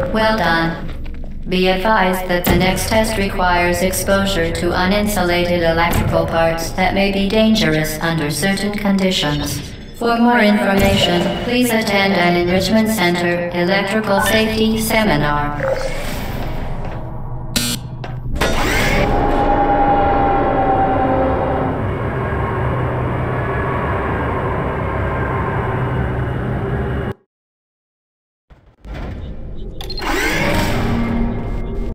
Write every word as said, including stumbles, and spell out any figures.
Well done. Be advised that the next test requires exposure to uninsulated electrical parts that may be dangerous under certain conditions. For more information, please attend an Enrichment Center Electrical Safety Seminar.